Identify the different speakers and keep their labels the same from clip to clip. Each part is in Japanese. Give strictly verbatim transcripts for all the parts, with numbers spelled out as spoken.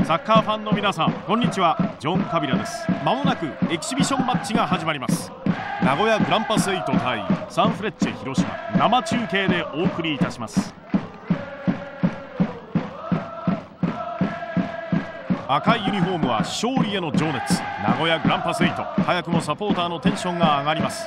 Speaker 1: サッカーファンの皆さん、こんにちは。ジョン・カビラです。まもなくエキシビションマッチが始まります。名古屋グランパスエイト対サンフレッチェ広島、生中継でお送りいたします。赤いユニフォームは勝利への情熱。名古屋グランパスエイト、早くもサポーターのテンションが上がります。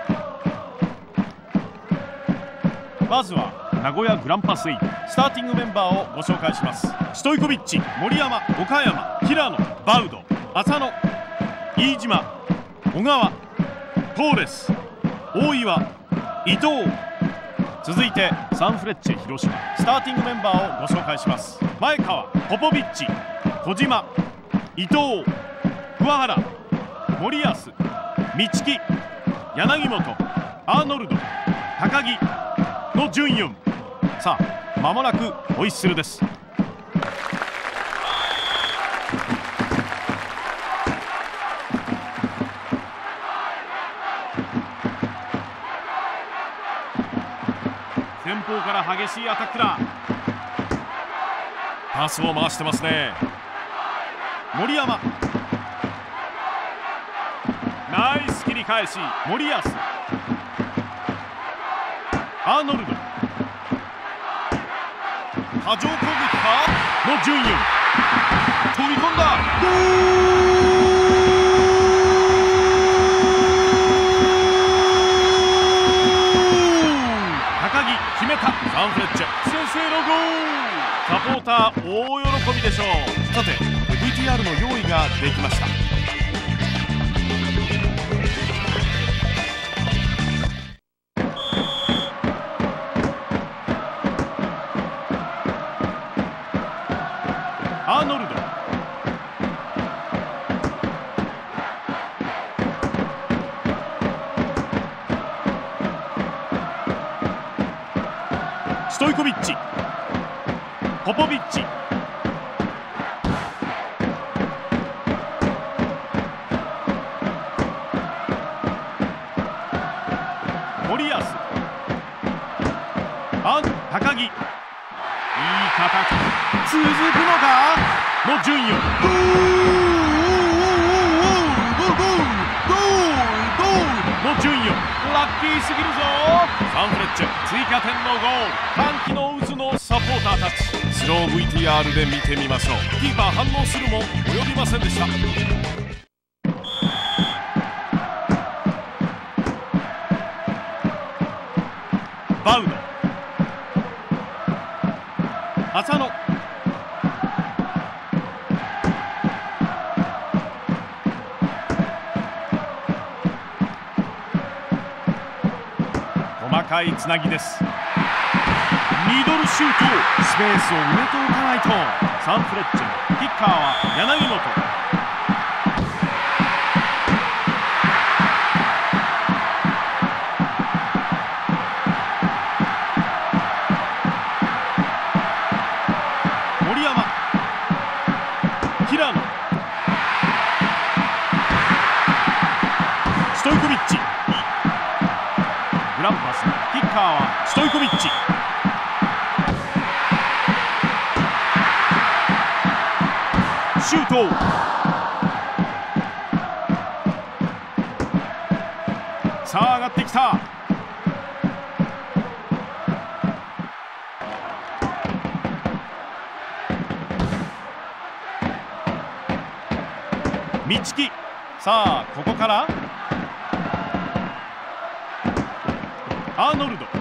Speaker 1: まずは名古屋グランパスエイト、スターティングメンバーをご紹介します。ストイコビッチ、森山、岡山、平野、バウド、浅野、飯島、小川、トーレス、大岩、伊藤。続いてサンフレッチェ広島、スターティングメンバーをご紹介します。前川、ポポビッチ、小島、伊藤、桑原、森保、三木、柳本、アーノルド、高木の順四。さあ、間もなくホイッスルです。前方から激しいアタックだ。パスを回してますね。森山、ナイス切り返し。森保、アーノルド、波状攻撃かの順位、飛び込んだ。ゴー！高木決めた。サンフレッチェ先制のゴール。サポーター大喜びでしょう。さて ブイティーアール の用意ができました。アーノルド、ストイコビッチ、ポポビッチ、森保、あ高木、いい形、続くのかの順位を。ゴーゴーゴーゴーの順位を。ラッキーすぎるぞ。サンフレッチェ追加点のゴール。歓喜の渦のサポーターたち。スロー ブイティーアール で見てみましょう。キーパー反応するも及びませんでした。バウド、浅野、細かいつなぎです。ミドルシュート、スペースを埋めておかないと。サンフレッチェのキッカーは柳本。森山、平野、ストイコビッチ。グランパスのキッカーはストイコビッチ。シュート。さあ上がってきた。三木、さあここからアーノルド、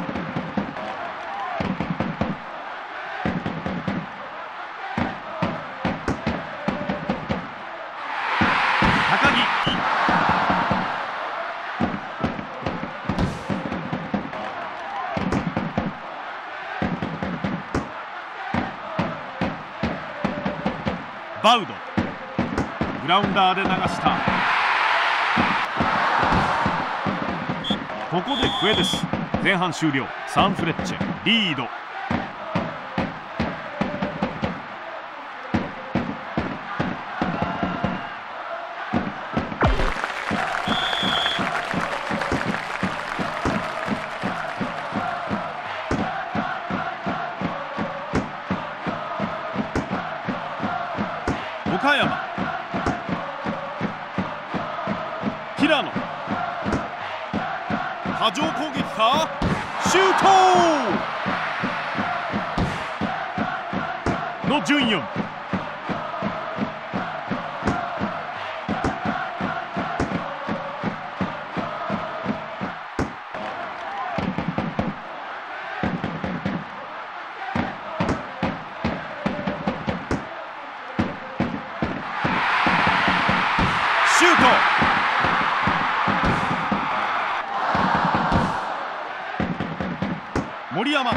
Speaker 1: 高木、バウド、グラウンダーで流した。ここで笛です。前半終了。サンフレッチェリード。岡山、 波状攻撃か、シュートの順位。シュート。森山。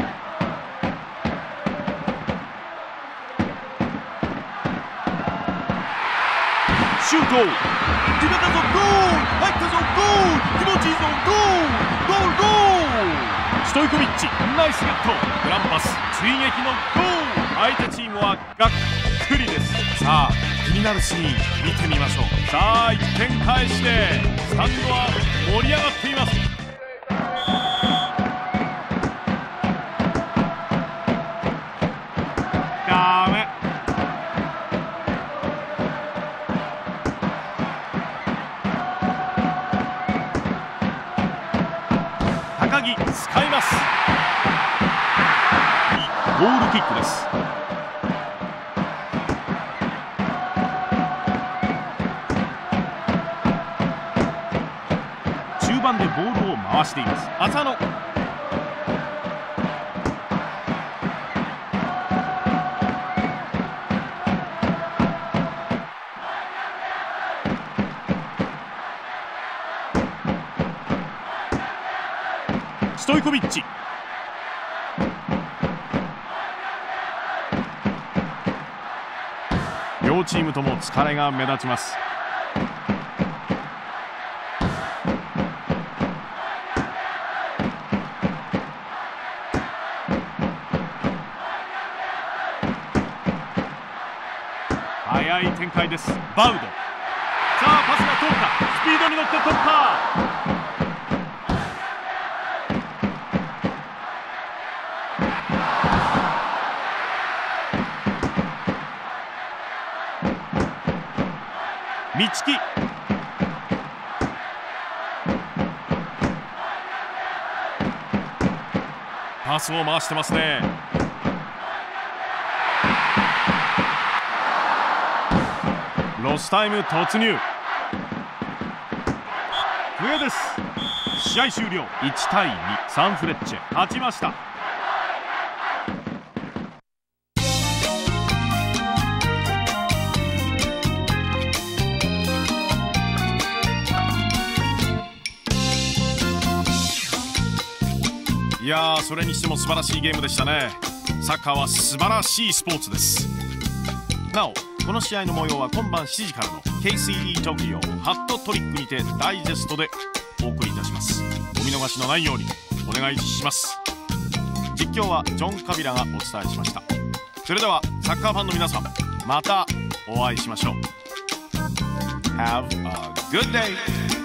Speaker 1: シュート。決めたぞ、ゴール。入ったぞ、ゴール。気持ちいいぞ、ゴール。ゴール、ゴール。ストイコビッチ、ナイスゲット。グランパス追撃のゴール。相手チームはがっくりです。さあ、気になるシーン見てみましょう。さあ、いってん返しでスタンドは盛り上がっています。ダメ。高木使います。ゴールキックです。中盤でボールを回しています。浅野。ストイコビッチ。両チームとも疲れが目立ちます。速い展開です。バウド。さあ、パスが通った。スピードに乗って突破。三木。パスを回してますね。ロスタイム突入。笛です。試合終了。いちたいに、サンフレッチェ勝ちました。いやー、それにしても素晴らしいゲームでしたね。サッカーは素晴らしいスポーツです。なお、この試合の模様は今晩しちじからの ケーシーイー トキオハットトリックにてダイジェストでお送りいたします。お見逃しのないようにお願いします。実況はジョン・カビラがお伝えしました。それではサッカーファンの皆さん、またお会いしましょう。Have a good day!